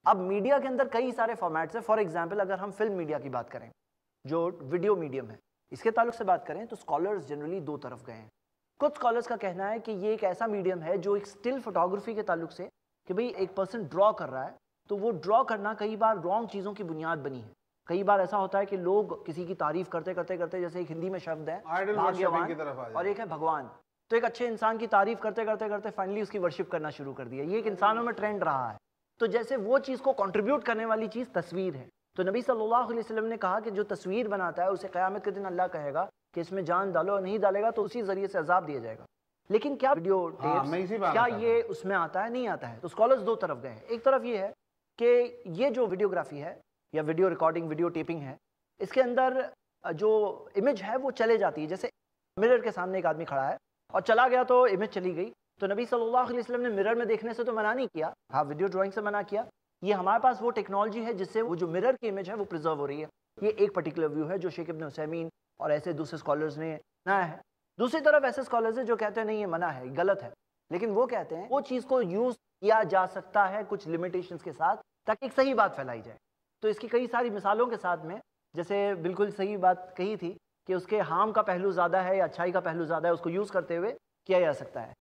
अब मीडिया के अंदर कई सारे फॉर्मेट्स हैं। फॉर एग्जाम्पल अगर हम फिल्म मीडिया की बात करें, जो वीडियो मीडियम है, इसके ताल्लुक से बात करें तो स्कॉलर्स जनरली दो तरफ गए हैं। कुछ स्कॉलर्स का कहना है कि ये एक ऐसा मीडियम है जो एक स्टिल फोटोग्राफी के ताल्लुक से, कि भाई एक पर्सन ड्रॉ कर रहा है तो वो ड्रॉ करना कई बार रॉन्ग चीज़ों की बुनियाद बनी है। कई बार ऐसा होता है कि लोग किसी की तारीफ करते करते करते, जैसे एक हिंदी में शब्द है भाग्यवान और एक है भगवान, तो एक अच्छे इंसान की तारीफ करते करते करते फाइनली उसकी वर्शिप करना शुरू कर दिया। ये एक इंसानों में ट्रेंड रहा है। तो जैसे वो चीज़ को कंट्रीब्यूट करने वाली चीज़ तस्वीर है, तो नबी सल्लल्लाहु अलैहि वसल्लम ने कहा कि जो तस्वीर बनाता है उसे क़यामत के दिन अल्लाह कहेगा कि इसमें जान डालो, और नहीं डालेगा तो उसी जरिए से अजाब दिया जाएगा। लेकिन क्या वीडियो टेप्स, क्या ये उसमें आता है? नहीं आता है। तो स्कॉलर्स दो तरफ गए हैं। एक तरफ ये है कि ये जो वीडियोग्राफी है या वीडियो रिकॉर्डिंग, वीडियो टेपिंग है, इसके अंदर जो इमेज है वो चले जाती है। जैसे मिरर के सामने एक आदमी खड़ा है और चला गया तो इमेज चली गई, तो नबी सल्लल्लाहु अलैहि वसल्लम ने मिरर में देखने से तो मना नहीं किया, हाँ वीडियो ड्राइंग से मना किया। ये हमारे पास वो टेक्नोलॉजी है जिससे वो जो मिरर की इमेज है वो प्रिजर्व हो रही है। ये एक पर्टिकुलर व्यू है जो शेख इब्न उसैमीन और ऐसे दूसरे स्कॉलर्स ने बनाया है। दूसरी तरफ ऐसे स्कॉलर्स हैं जो कहते हैं नहीं ये मना है, गलत है, लेकिन वो कहते हैं वो चीज़ को यूज़ किया जा सकता है कुछ लिमिटेशंस के साथ, ताकि एक सही बात फैलाई जाए। तो इसकी कई सारी मिसालों के साथ में, जैसे बिल्कुल सही बात कही थी कि उसके हार्म का पहलू ज़्यादा है या अच्छाई का पहलू ज़्यादा है, उसको यूज़ करते हुए किया जा सकता है।